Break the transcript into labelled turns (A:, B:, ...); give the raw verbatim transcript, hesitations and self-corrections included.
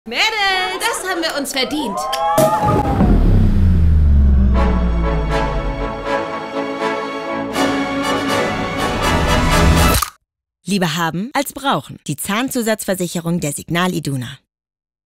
A: Mädel, das haben wir uns verdient.
B: Lieber haben als brauchen. Die Zahnzusatzversicherung der Signal Iduna.